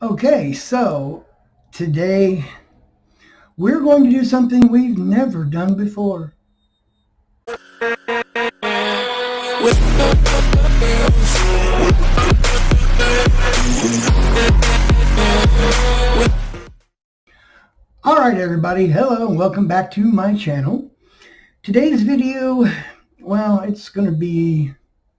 Okay, so today we're going to do something we've never done before. Alright everybody, hello and welcome back to my channel. Today's video, well, it's going to be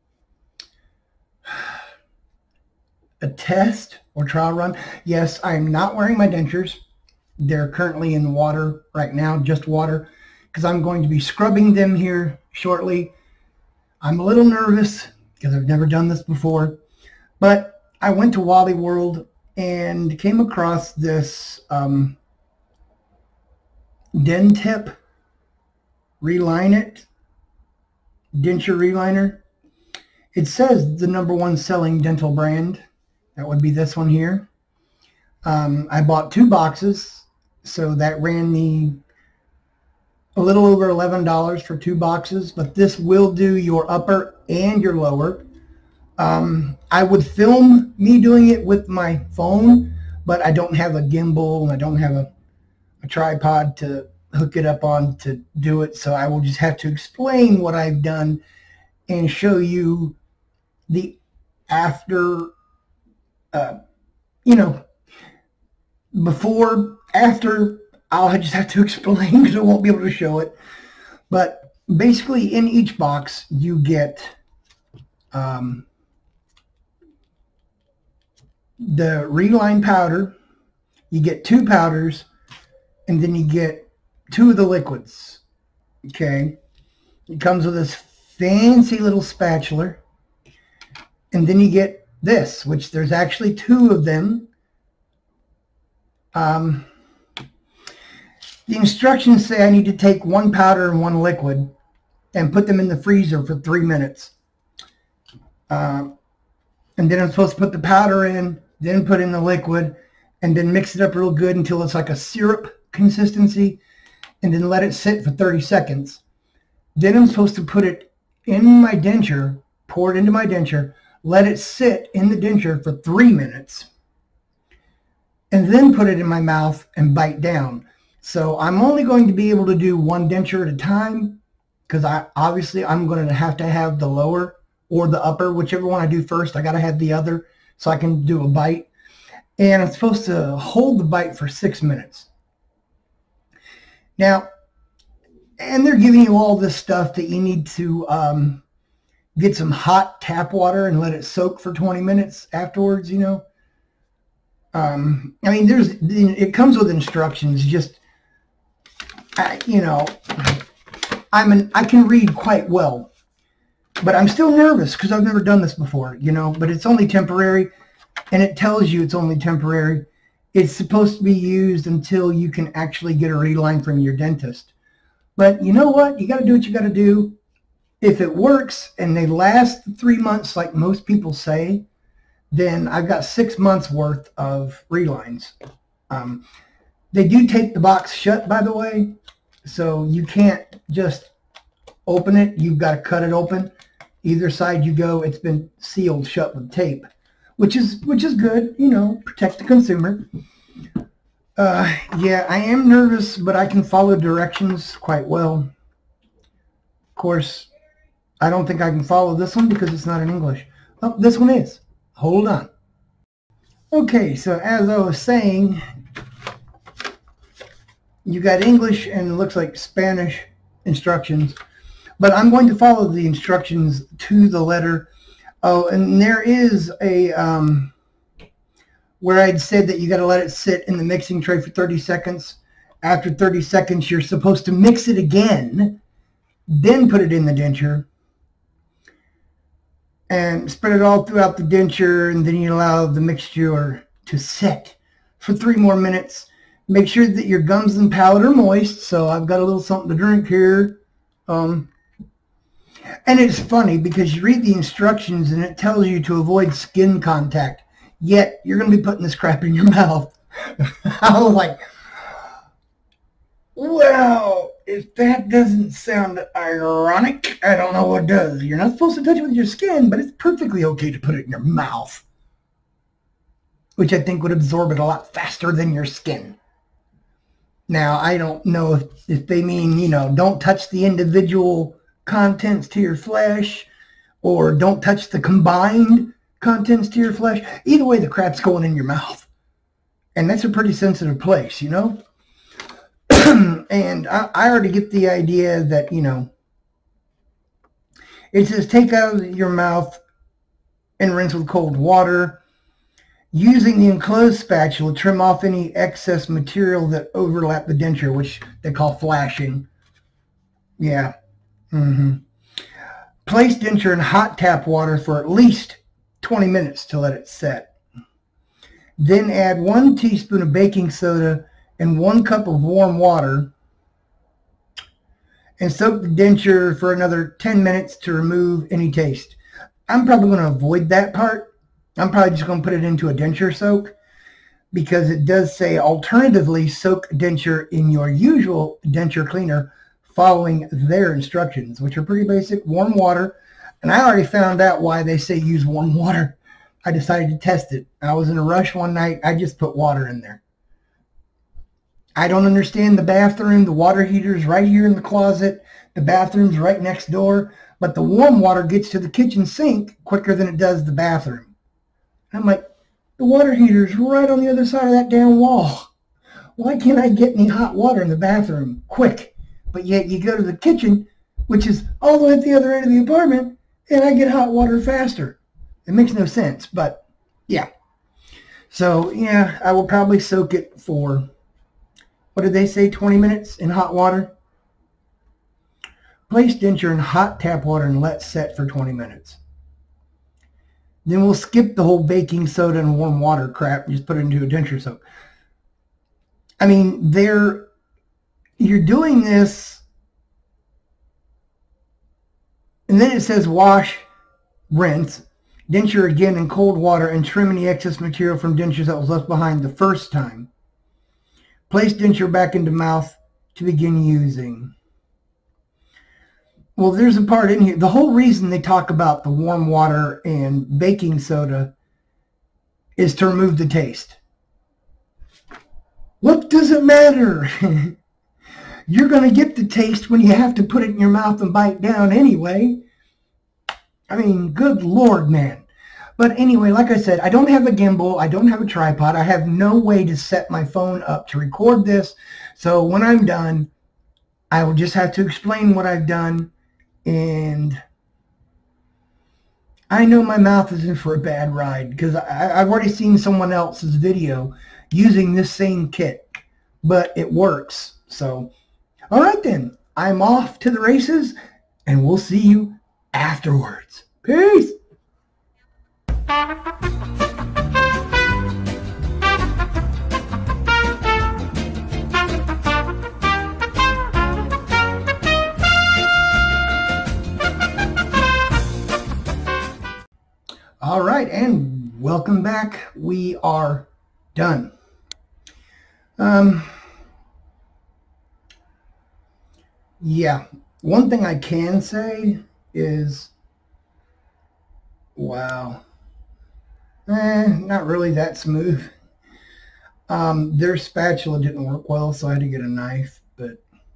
a test or trial run. Yes, I'm not wearing my dentures. They're currently in water right now, just water, because I'm going to be scrubbing them here shortly. I'm a little nervous because I've never done this before, but I went to Wally World and came across this Denture Reline It Denture Reliner. It says the #1 selling dental brand. That would be this one here. I bought 2 boxes, so that ran me a little over $11 for 2 boxes, but this will do your upper and your lower. I would film me doing it with my phone, but I don't have a gimbal and I don't have a tripod to hook it up on to do it, so I will just have to explain what I've done and show you the after, before, after. I'll just have to explain because I won't be able to show it. But basically in each box you get the reline powder, you get 2 powders, and then you get 2 of the liquids. Okay, it comes with this fancy little spatula, and then you get this, which there's actually 2 of them. The instructions say I need to take 1 powder and 1 liquid and put them in the freezer for 3 minutes. And then I'm supposed to put the powder in, then put in the liquid, and then mix it up real good until it's like a syrup consistency, and then let it sit for 30 seconds. Then I'm supposed to put it in my denture, pour it into my denture, let it sit in the denture for 3 minutes, and then put it in my mouth and bite down. So I'm only going to be able to do 1 denture at a time because obviously I'm going to have the lower or the upper, whichever one I do first. I got to have the other so I can do a bite. And I'm supposed to hold the bite for 6 minutes. Now, and they're giving you all this stuff that you need to get some hot tap water and let it soak for 20 minutes afterwards, I mean, it comes with instructions. Just, I can read quite well, but I'm still nervous because I've never done this before, but it's only temporary, and it tells you it's only temporary. It's supposed to be used until you can actually get a reline from your dentist. But you know what? You got to do what you got to do. If it works and they last 3 months like most people say, then I've got 6 months worth of relines. They do tape the box shut, by the way, so you can't just open it. You've got to cut it open. Either side you go, it's been sealed shut with tape, which is good, protect the consumer. Yeah, I am nervous, but I can follow directions quite well. Of course, I don't think I can follow this one because it's not in English. Oh, this one is. Hold on. Okay, so as I was saying, you got English and it looks like Spanish instructions, but I'm going to follow the instructions to the letter. Oh, and there is a where I'd said that you got to let it sit in the mixing tray for 30 seconds. After 30 seconds, you're supposed to mix it again, then put it in the denture and spread it all throughout the denture, and then you allow the mixture to sit for 3 more minutes. Make sure that your gums and palate are moist, so I've got a little something to drink here. And it's funny because you read the instructions and it tells you to avoid skin contact, yet you're going to be putting this crap in your mouth. I was like, well, if that doesn't sound ironic, I don't know what does. You're not supposed to touch it with your skin, but it's perfectly okay to put it in your mouth. which I think would absorb it a lot faster than your skin. Now, I don't know if they mean, you know, don't touch the individual contents to your flesh, or don't touch the combined contents to your flesh. Either way, the crap's going in your mouth. And that's a pretty sensitive place, you know? And I already get the idea that, you know, it says take out of your mouth and rinse with cold water. Using the enclosed spatula, trim off any excess material that overlap the denture, which they call flashing. Yeah. Place denture in hot tap water for at least 20 minutes to let it set. Then add 1 teaspoon of baking soda and 1 cup of warm water and soak the denture for another 10 minutes to remove any taste. I'm probably going to avoid that part. I'm probably just going to put it into a denture soak, because it does say alternatively soak denture in your usual denture cleaner following their instructions, which are pretty basic. Warm water. And I already found out why they say use warm water. I decided to test it. I was in a rush one night. I just put water in there. I don't understand the bathroom. The water heater's right here in the closet. The bathroom's right next door. But the warm water gets to the kitchen sink quicker than it does the bathroom. I'm like, the water heater's right on the other side of that damn wall. Why can't I get any hot water in the bathroom quick? But yet you go to the kitchen, which is all the way at the other end of the apartment, and I get hot water faster. It makes no sense, but yeah. So, yeah, I will probably soak it for, what did they say, 20 minutes in hot water? Place denture in hot tap water and let set for 20 minutes. Then we'll skip the whole baking soda and warm water crap and just put it into a denture soak. I mean, you're doing this, and then it says wash, rinse, denture again in cold water, and trim any excess material from dentures that was left behind the first time. Place denture back into mouth to begin using. Well, there's a part in here. The whole reason they talk about the warm water and baking soda is to remove the taste. What does it matter? You're going to get the taste when you have to put it in your mouth and bite down anyway. I mean, good Lord, man. But anyway, like I said, I don't have a gimbal. I don't have a tripod. I have no way to set my phone up to record this. So when I'm done, I will just have to explain what I've done. And I know my mouth is in for a bad ride, because I've already seen someone else's video using this same kit, but it works. So, all right then, I'm off to the races, and we'll see you afterwards. Peace. All right, and welcome back. We are done. Yeah, one thing I can say is, wow, not really that smooth. Their spatula didn't work well, so I had to get a knife, but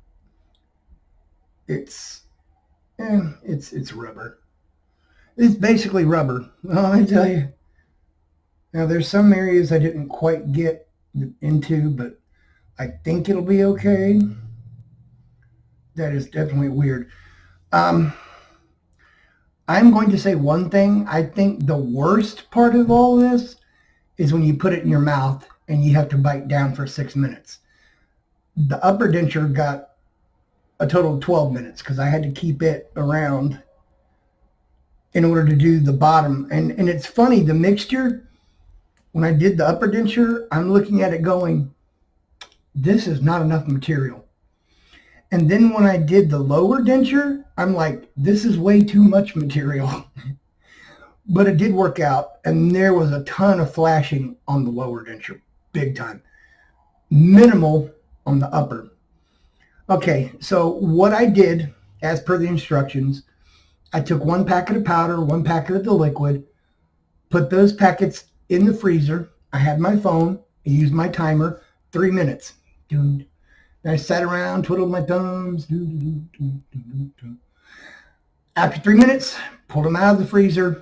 it's rubber. It's basically rubber, let me tell you. Now, there's some areas I didn't quite get into, but I think it'll be okay. That is definitely weird. I'm going to say one thing. I think the worst part of all this is when you put it in your mouth and you have to bite down for 6 minutes. The upper denture got a total of 12 minutes because I had to keep it around in order to do the bottom. And it's funny, the mixture, when I did the upper denture, I'm looking at it going, this is not enough material. And then when I did the lower denture, I'm like, this is way too much material. But it did work out, and there was a ton of flashing on the lower denture, big time. Minimal on the upper. Okay, so what I did, as per the instructions, I took 1 packet of powder, 1 packet of the liquid, put those packets in the freezer I had my phone, I used my timer, 3 minutes. And I sat around, twiddled my thumbs. After 3 minutes, pulled them out of the freezer,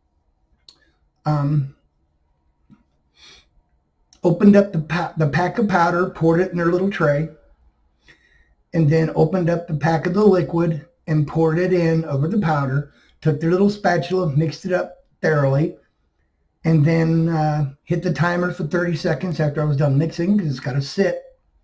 opened up the pack of powder, poured it in their little tray, and then opened up the pack of the liquid and poured it in over the powder, took their little spatula, mixed it up thoroughly, and then hit the timer for 30 seconds after I was done mixing, because it's got to sit.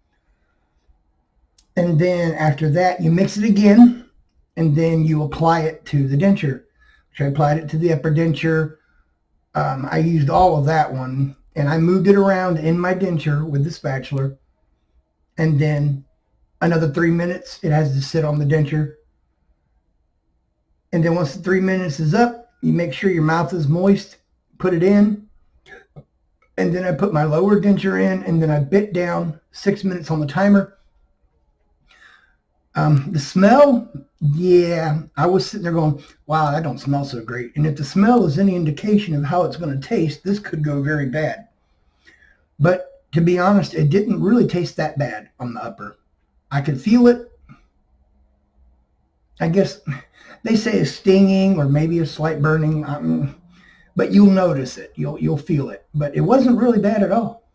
And then after that, you mix it again, and then you apply it to the denture. So I applied it to the upper denture. I used all of that one, and I moved it around in my denture with the spatula. And then another 3 minutes, it has to sit on the denture. And then once the 3 minutes is up, you make sure your mouth is moist, put it in. And then I put my lower denture in, and then I bit down 6 minutes on the timer. The smell, yeah, I was sitting there going, wow, that don't smell so great. And if the smell is any indication of how it's going to taste, this could go very bad. But to be honest, it didn't really taste that bad on the upper. I could feel it. I guess they say a stinging or maybe a slight burning, but you'll notice it. You'll feel it. But it wasn't really bad at all.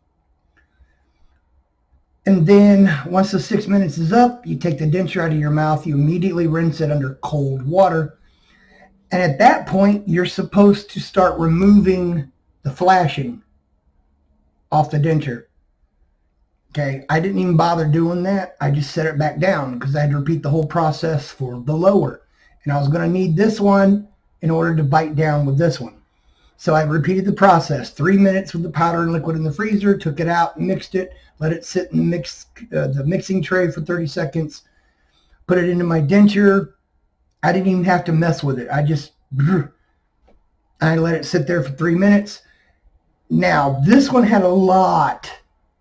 And then once the 6 minutes is up, you take the denture out of your mouth. You immediately rinse it under cold water. And at that point, you're supposed to start removing the flashing off the denture. Okay, I didn't even bother doing that. I just set it back down because I had to repeat the whole process for the lower. And I was going to need this one in order to bite down with this one. So I repeated the process. 3 minutes with the powder and liquid in the freezer, took it out, mixed it, let it sit in the mixing tray for 30 seconds, put it into my denture. I didn't even have to mess with it. I let it sit there for 3 minutes. Now, this one had a lot.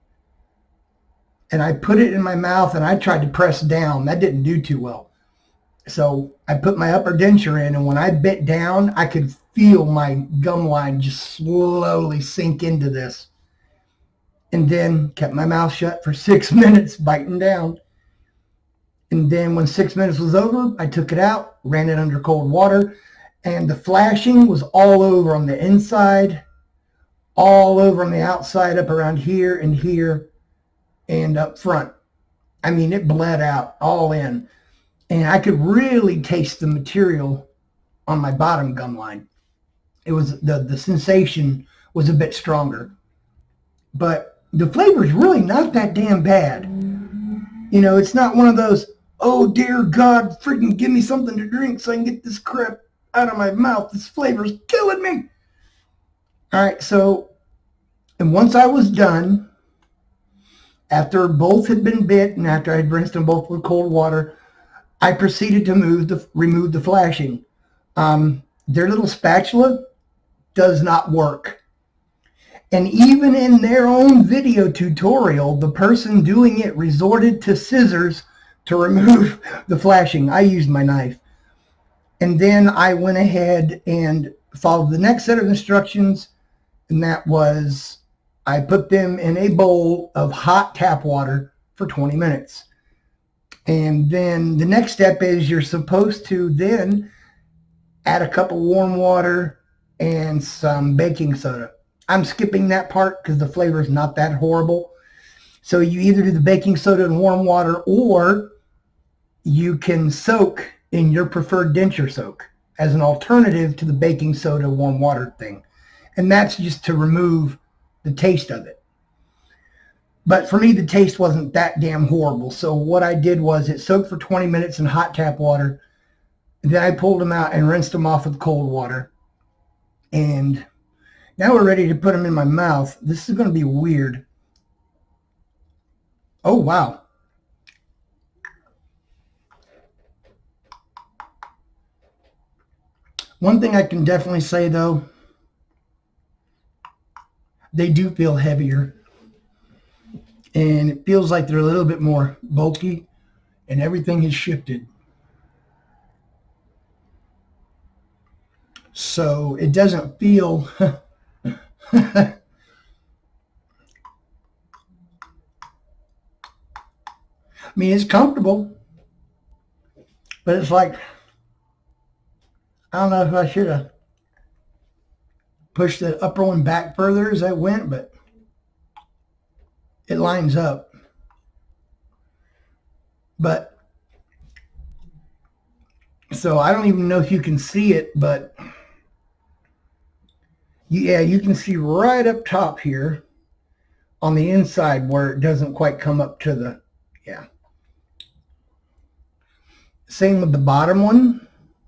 And I put it in my mouth and I tried to press down. That didn't do too well. So I put my upper denture in, and when I bit down, I could feel my gum line just slowly sink into this. And then kept my mouth shut for 6 minutes, biting down. And then when 6 minutes was over, I took it out, ran it under cold water, and the flashing was all over on the inside, all over on the outside, up around here and up front. I mean, it bled out all in. And I could really taste the material on my bottom gum line. It was, the sensation was a bit stronger. But the flavor is really not that damn bad. You know, it's not one of those, oh dear God, freaking give me something to drink so I can get this crap out of my mouth. This flavor's killing me. All right, so, and once I was done, after both had been bit and after I had rinsed them both with cold water, I proceeded to remove the flashing. Their little spatula does not work. And even in their own video tutorial, the person doing it resorted to scissors to remove the flashing. I used my knife. And then I went ahead and followed the next set of instructions, and that was I put them in a bowl of hot tap water for 20 minutes. And then the next step is you're supposed to then add a cup of warm water and some baking soda. I'm skipping that part because the flavor is not that horrible. So you either do the baking soda and warm water, or you can soak in your preferred denture soak as an alternative to the baking soda warm water thing. And that's just to remove the taste of it. But for me, the taste wasn't that damn horrible. So what I did was it soaked for 20 minutes in hot tap water. And then I pulled them out and rinsed them off with cold water. And now we're ready to put them in my mouth. This is going to be weird. Oh, wow. One thing I can definitely say, though, they do feel heavier. And it feels like they're a little bit more bulky, and everything has shifted. So it doesn't feel mean, it's comfortable, but it's like, I don't know if I should have pushed the upper one back further as I went, but it lines up. But, so I don't even know if you can see it, but yeah, you can see right up top here on the inside where it doesn't quite come up to the, yeah. Same with the bottom one,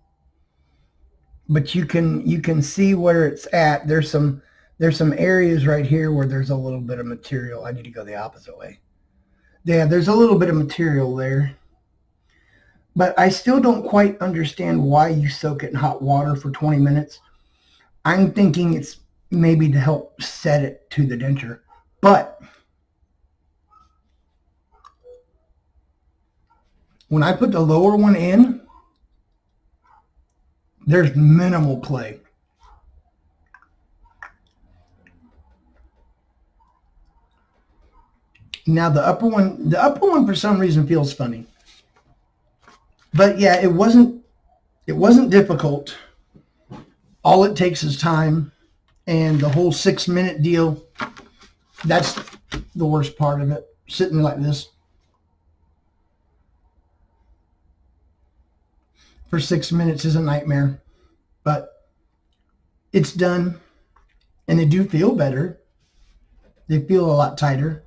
but you can see where it's at. There's some areas right here where there's a little bit of material. I need to go the opposite way. Yeah, there's a little bit of material there. But I still don't quite understand why you soak it in hot water for 20 minutes. I'm thinking it's maybe to help set it to the denture. But when I put the lower one in, there's minimal play. Now the upper one for some reason feels funny. But yeah, it wasn't difficult. All it takes is time, and the whole 6-minute deal, that's the worst part of it. Sitting like this for 6 minutes is a nightmare, but it's done, and they do feel better. They feel a lot tighter,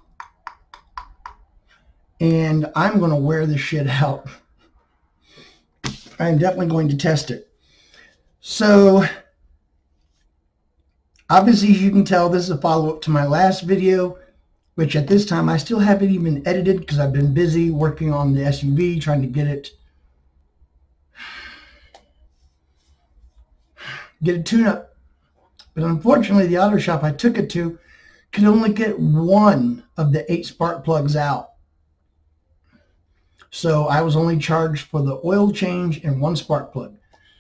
and I'm going to wear this shit out. I'm definitely going to test it. So obviously, as you can tell, this is a follow-up to my last video, which at this time I still haven't even edited because I've been busy working on the SUV, trying to get it tuned up. But unfortunately, the auto shop I took it to could only get one of the 8 spark plugs out. So I was only charged for the oil change and 1 spark plug.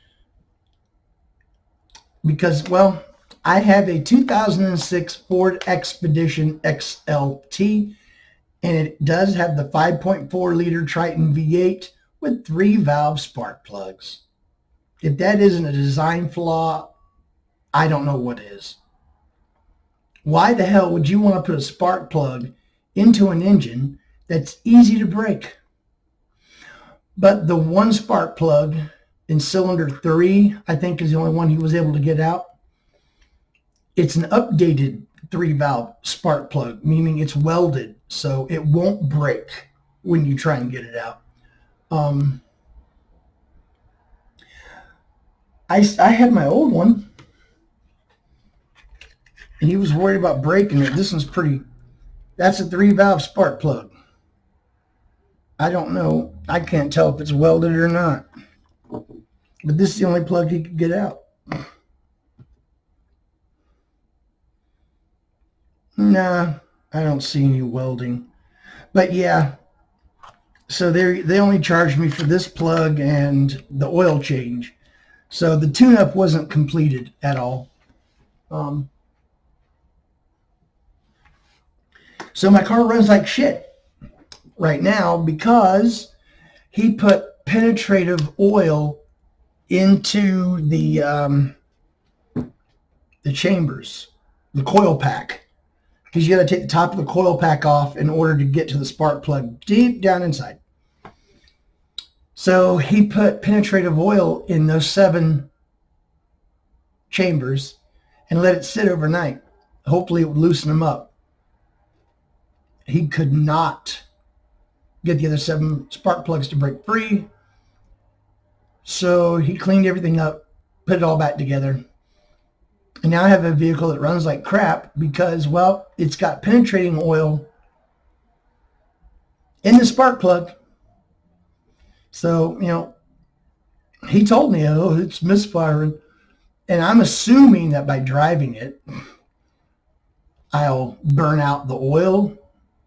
Because, well, I have a 2006 Ford Expedition XLT, and it does have the 5.4 liter Triton V8 with 3 valve spark plugs. If that isn't a design flaw, I don't know what is. Why the hell would you want to put a spark plug into an engine that's easy to break? But the 1 spark plug in cylinder 3, I think, is the only one he was able to get out. It's an updated 3-valve spark plug, meaning it's welded, so it won't break when you try and get it out. I had my old one, and he was worried about breaking it. This one's pretty, that's a 3-valve spark plug. I don't know. I can't tell if it's welded or not. But this is the only plug he could get out. Nah, I don't see any welding. But yeah, so they only charged me for this plug and the oil change. So the tune-up wasn't completed at all. So my car runs like shit right now because he put penetrative oil into the chambers, the coil pack, because you got to take the top of the coil pack off in order to get to the spark plug deep down inside. So he put penetrative oil in those 7 chambers and let it sit overnight. Hopefully it would loosen them up. He could not get the other 7 spark plugs to break free. So he cleaned everything up, put it all back together. And now I have a vehicle that runs like crap because, well, it's got penetrating oil in the spark plug. So, you know, he told me, oh, it's misfiring. And I'm assuming that by driving it, I'll burn out the oil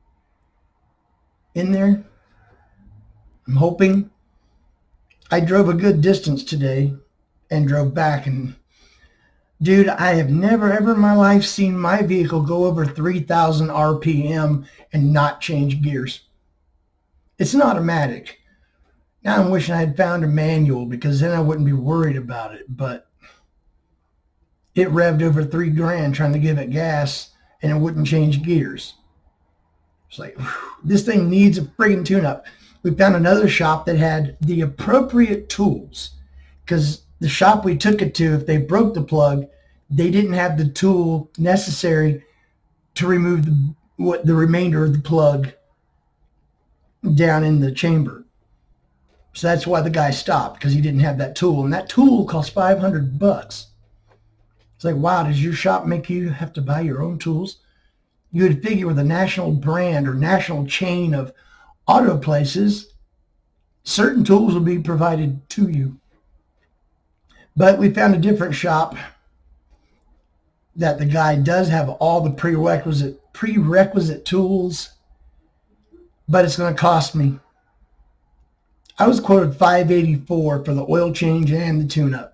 in there. I'm hoping. I drove a good distance today and drove back, and dude, I have never ever in my life seen my vehicle go over 3,000 RPM and not change gears. It's an automatic. Now I'm wishing I had found a manual because then I wouldn't be worried about it. But it revved over 3 grand trying to give it gas, and it wouldn't change gears. It's like, whew, this thing needs a friggin' tune-up. We found another shop that had the appropriate tools, because the shop we took it to, if they broke the plug, they didn't have the tool necessary to remove the remainder of the plug down in the chamber. So that's why the guy stopped, because he didn't have that tool, and that tool cost $500. It's like, wow, does your shop make you have to buy your own tools? You would figure with a national brand or national chain of auto places, certain tools will be provided to you. But we found a different shop that the guy does have all the prerequisite tools, but it's going to cost me. I was quoted $584 for the oil change and the tune-up.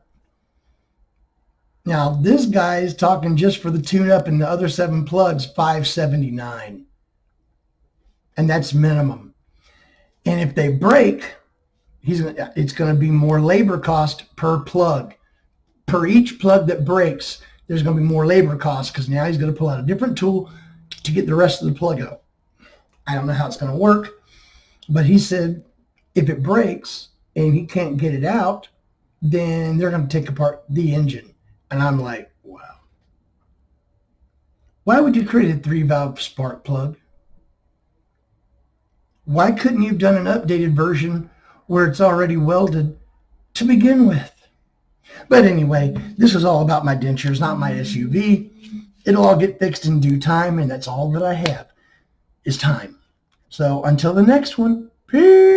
Now, this guy is talking just for the tune-up and the other 7 plugs, $579. And that's minimum. And if they break, it's going to be more labor cost per plug. Per each plug that breaks, there's going to be more labor cost because now he's going to pull out a different tool to get the rest of the plug out. I don't know how it's going to work, but he said if it breaks and he can't get it out, then they're going to take apart the engine. And I'm like, wow. Why would you create a 3-valve spark plug? Why couldn't you have done an updated version where it's already welded to begin with? But anyway, this is all about my dentures, not my SUV. It'll all get fixed in due time, and that's all that I have is time. So until the next one, peace.